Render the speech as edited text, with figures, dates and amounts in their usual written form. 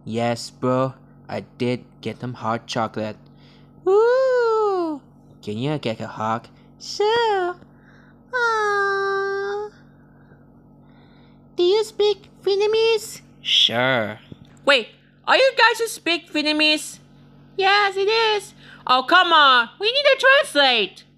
Yes, bro. I did get them hot chocolate. Ooh! Can you get a hug? Sure. Aww. Do you speak Vietnamese? Sure. Wait, are you guys who speak Vietnamese? Yes, it is. Oh, come on. We need to translate.